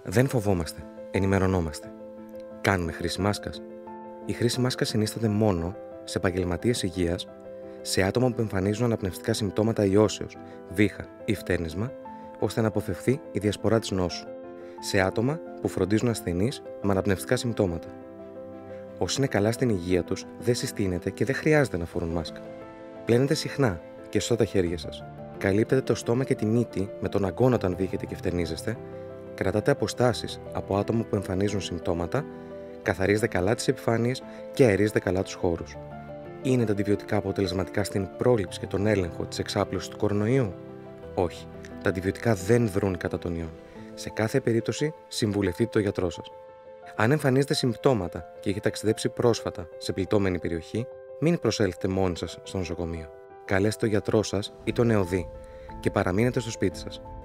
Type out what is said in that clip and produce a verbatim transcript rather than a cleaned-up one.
Δεν φοβόμαστε, ενημερωνόμαστε. Κάνουμε χρήση μάσκας. Η χρήση μάσκας συνίσταται μόνο σε επαγγελματίες υγείας, σε άτομα που εμφανίζουν αναπνευστικά συμπτώματα ιώσεως, βήχα ή φτέρνισμα, ώστε να αποφευθεί η διασπορά της νόσου. Σε άτομα που φροντίζουν ασθενείς με αναπνευστικά συμπτώματα. Όσοι είναι καλά στην υγεία τους, δεν συστήνεται και δεν χρειάζεται να φορούν μάσκα. Πλένετε συχνά και σωστά τα χέρια σας. Καλύπτετε το στόμα και τη μύτη με τον αγκώνα όταν βήχετε και φτερνίζεστε. Κρατάτε αποστάσεις από άτομα που εμφανίζουν συμπτώματα. Καθαρίζετε καλά τις επιφάνειες και αερίζετε καλά τους χώρους. Είναι τα αντιβιωτικά αποτελεσματικά στην πρόληψη και τον έλεγχο της εξάπλωσης του κορονοϊού? Όχι. Τα αντιβιωτικά δεν δρούν κατά των ιών. Σε κάθε περίπτωση, συμβουλευτείτε τον γιατρό σας. Αν εμφανίζετε συμπτώματα και έχετε ταξιδέψει πρόσφατα σε πληττόμενη περιοχή, μην προσέλθετε μόνοι σας στο νοσοκομείο. Καλέστε τον γιατρό σας ή τον ΕΟΔΗ και παραμείνετε στο σπίτι σας.